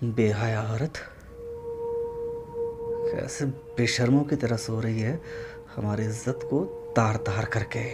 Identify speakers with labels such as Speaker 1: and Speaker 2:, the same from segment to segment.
Speaker 1: बेहया औरत कैसे बेशर्मों की तरह सो रही है, हमारी इज्जत को तार तार करके।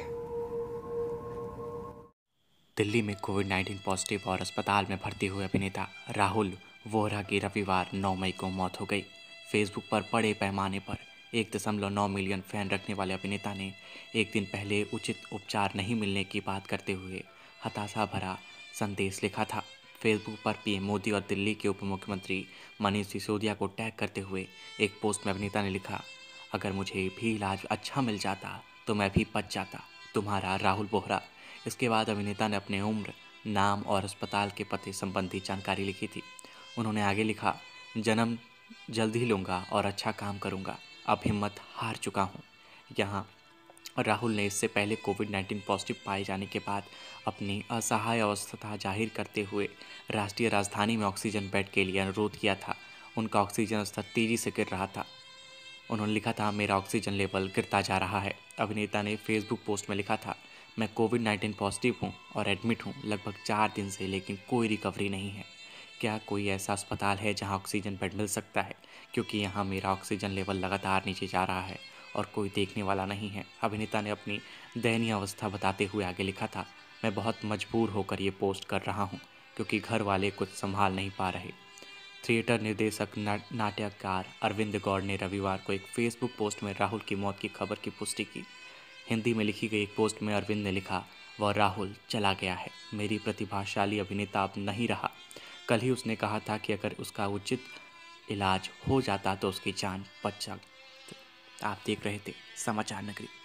Speaker 2: दिल्ली में कोविड-19 पॉजिटिव और अस्पताल में भर्ती हुए अभिनेता राहुल वोहरा की रविवार 9 मई को मौत हो गई। फेसबुक पर बड़े पैमाने पर 1.9 मिलियन फैन रखने वाले अभिनेता ने एक दिन पहले उचित उपचार नहीं मिलने की बात करते हुए हताशा भरा संदेश लिखा था। फेसबुक पर पीएम मोदी और दिल्ली के उप मुख्यमंत्री मनीष सिसोदिया को टैग करते हुए एक पोस्ट में अभिनेता ने लिखा, अगर मुझे भी इलाज अच्छा मिल जाता तो मैं भी बच जाता। तुम्हारा राहुल वोहरा। इसके बाद अभिनेता ने अपने उम्र, नाम और अस्पताल के पते संबंधी जानकारी लिखी थी। उन्होंने आगे लिखा, जन्म जल्द ही लूँगा और अच्छा काम करूँगा, अब हिम्मत हार चुका हूँ। यहाँ राहुल ने इससे पहले कोविड-19 पॉजिटिव पाए जाने के बाद अपनी असहाय अवस्था जाहिर करते हुए राष्ट्रीय राजधानी में ऑक्सीजन बेड के लिए अनुरोध किया था। उनका ऑक्सीजन स्तर तेजी से गिर रहा था। उन्होंने लिखा था, मेरा ऑक्सीजन लेवल गिरता जा रहा है। अभिनेता ने फेसबुक पोस्ट में लिखा था, मैं कोविड-19 पॉजिटिव हूँ और एडमिट हूँ लगभग 4 दिन से, लेकिन कोई रिकवरी नहीं है। क्या कोई ऐसा अस्पताल है जहाँ ऑक्सीजन बेड मिल सकता है, क्योंकि यहाँ मेरा ऑक्सीजन लेवल लगातार नीचे जा रहा है और कोई देखने वाला नहीं है। अभिनेता ने अपनी दयनीय अवस्था बताते हुए आगे लिखा था, मैं बहुत मजबूर होकर ये पोस्ट कर रहा हूँ क्योंकि घर वाले कुछ संभाल नहीं पा रहे। थिएटर निर्देशक नाट्यकार अरविंद गौड़ ने रविवार को एक फेसबुक पोस्ट में राहुल की मौत की खबर की पुष्टि की। हिंदी में लिखी गई एक पोस्ट में अरविंद ने लिखा, वह राहुल चला गया है, मेरी प्रतिभाशाली अभिनेता अब नहीं रहा। कल ही उसने कहा था कि अगर उसका उचित इलाज हो जाता तो उसकी जान बच जाती। आप देख रहे थे समाचार नगरी।